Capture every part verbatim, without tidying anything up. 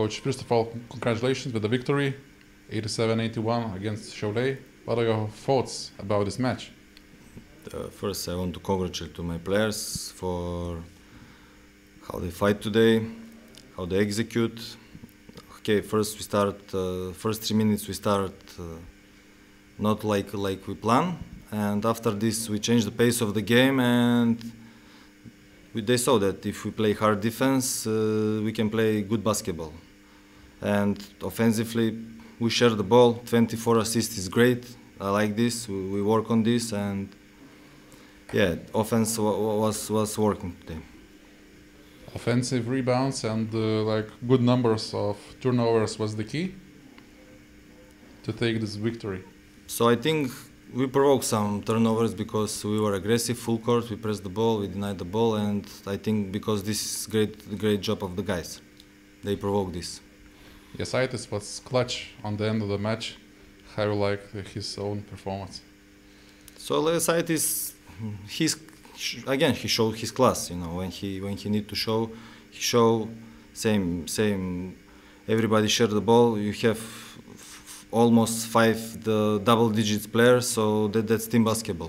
Coach, first of all, congratulations with the victory, eighty-seven eighty-one against Šiauliai. What are your thoughts about this match? Uh, first, I want to congratulate to my players for how they fight today, how they execute. Okay, first we start, uh, first three minutes we start uh, not like like we plan, and after this we change the pace of the game, and we, they saw that if we play hard defense, uh, we can play good basketball. And offensively, we share the ball. twenty-four assists is great. I like this. We, we work on this, and yeah, offense was was working today. Offensive rebounds and uh, like good numbers of turnovers was the key to take this victory. So I think we provoked some turnovers because we were aggressive, full court. We pressed the ball, we denied the ball, and I think because this is great, great job of the guys, they provoked this. Jasaitis was clutch on the end of the match. How you like his own performance? So Jasaitis, he's again he showed his class. You know, when he when he need to show, he show same same. Everybody share the ball. You have f almost five the double digits players, so that that's team basketball.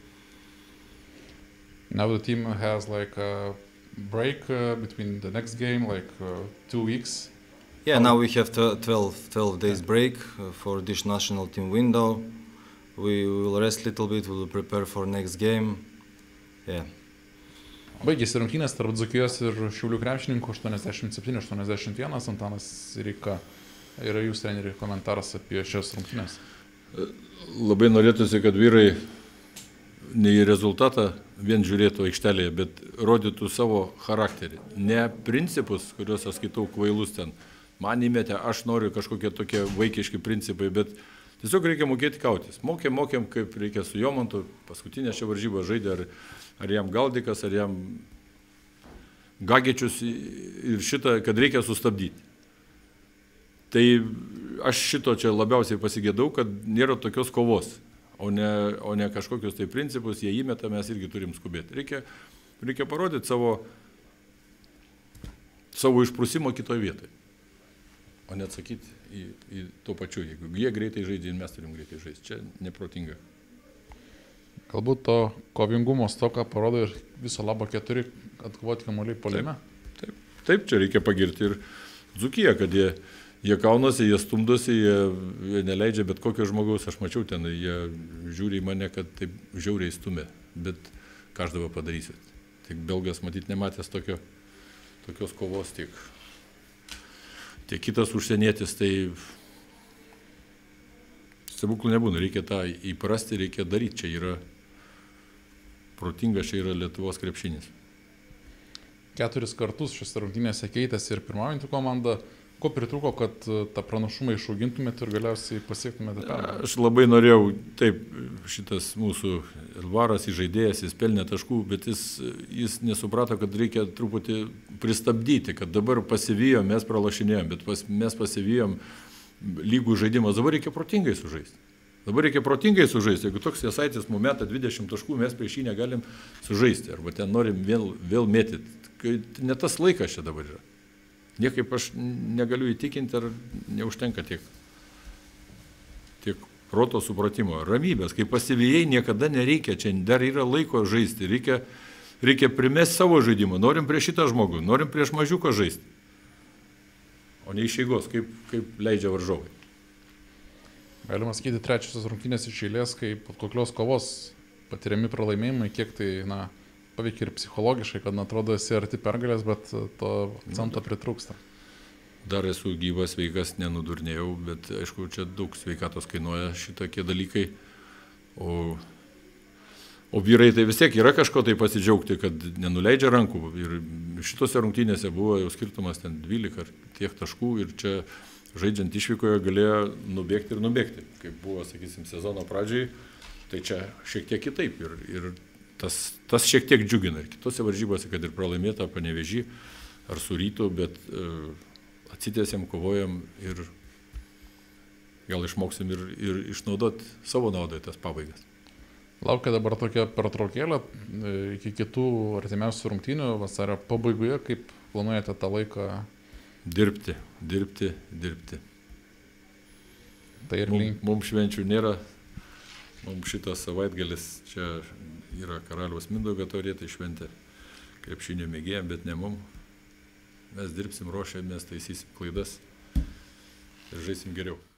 Now the team has like a break uh, between the next game, like uh, two weeks. Yeah, now we have twelve, twelve days break uh, for this national team window. We will rest a little bit, we will prepare for next game. Yeah. Baigėsi rungtynės tarp Dzūkijos ir Šiaulių krepšininkų aštuoniasdešimt septyni aštuoniasdešimt vienas. Antanas Reika yra jūs treneri komentaras apie šias rungtynės. Labai norėtųsi, kad vyrai ne į rezultatą vien žiūrėtų aikštelėje, bet rodytų savo charakterį. Ne principus, kuriuos aš skaitau kvailus ten. Man įmetė, aš noriu kažkokie tokie vaikiški principai, bet tiesiog reikia mokėti kautis. Mokėm, mokėm, kaip reikia su Jomantu. Paskutinę šią varžybą žaidė, ar, ar jam Galdikas, ar jam Gagečius ir šitą, kad reikia sustabdyti. Tai aš šito čia labiausiai pasigėdau, kad nėra tokios kovos, o ne, o ne kažkokius tai principus, jie įmeta, mes irgi turim skubėti. Reikia, reikia parodyti savo, savo išprusimo kitoje vietoje. O net sakyti į, į to pačiu, jeigu jie greitai žaidžia, mes turim greitai žaisti. Čia neprotinga. Galbūt to kovingumo stoką parodo ir viso labo keturi atkovoti kamuoliai puolime. Taip, taip, taip, čia reikia pagirti ir Dzūkiją, kad jie, jie kaunasi, jie stumdosi, jie, jie neleidžia bet kokio žmogaus. Aš mačiau ten, jie žiūri į mane, kad taip žiauriai stumė. Bet ką aš dabar padarysiu? Tik belgas matyt nematęs tokio, tokios kovos tiek. Tiek kitas užsienietis, tai stebuklų nebūna, reikia tą įprasti, reikia daryti, čia yra protingas, čia yra Lietuvos krepšinis. Keturis kartus šios rungtynėse keitėsi ir pirmaujantį komandą. Ko pritrūko, kad tą pranašumą išaugintumėte ir galiausiai pasiektumėte pergalę? Aš labai norėjau, taip, šitas mūsų Elvaras įžaidėjas, jis pelnė taškų, bet jis, jis nesuprato, kad reikia truputį pristabdyti, kad dabar pasivyjom, mes pralašinėjom, bet pas, mes pasivyjom lygų žaidimas, dabar reikia protingai sužaisti. Dabar reikia protingai sužaisti, jeigu toks Jasaitis mums meta dvidešimt taškų, mes prieš jį negalim sužaisti, arba ten norim vėl, vėl mėtyti. Ne tas laikas čia dabar yra. Niekaip aš negaliu įtikinti, ar neužtenka tiek, tiek proto supratimo. Ramybės, kai pasivyjai niekada nereikia, čia dar yra laiko žaisti, reikia, reikia primesti savo žaidimą. Norim prieš šitą žmogų, norim prieš mažiuką žaisti, o ne iš eigos, kaip, kaip leidžia varžovai. Galima sakyti, trečiosios rungtynės iš eilės, kai po tokios kovos patiriami pralaimėjimai, kiek tai, na, paveikia ir psichologiškai, kad atrodo esi arti pergalės, bet to akcento pritrūksta. Dar esu gyvas, sveikas, nenudurnėjau, bet aišku, čia daug sveikatos kainuoja šitokie dalykai. O, o vyrai tai vis tiek yra kažko tai pasidžiaugti, kad nenuleidžia rankų. Ir šitose rungtynėse buvo jau skirtumas ten dvylika ar tiek taškų ir čia žaidžiant išvykoje galėjo nubėgti ir nubėgti. Kaip buvo, sakysim, sezono pradžiai, tai čia šiek tiek kitaip. Ir, ir Tas, tas šiek tiek džiugina. Ir kitose varžybose, kad ir pralaimėta Panevėžy ar su Rytu, bet uh, atsitiesėm, kovojam ir gal išmoksim ir, ir išnaudoti savo naudai tas pabaigas. Laukia dabar tokia pertraukėlė iki kitų artimiausių rungtynių vasario pabaigoje, kaip planuojate tą laiką Dirbti, dirbti, dirbti. Tai ir Mums link. mum švenčių nėra, mums šitas savaitgalis čia yra Karaliaus Mindaugo taurė, tai šventė krepšinio mėgėjam, bet ne mum. Mes dirbsim, ruošiamės, taisysim klaidas ir žaisim geriau.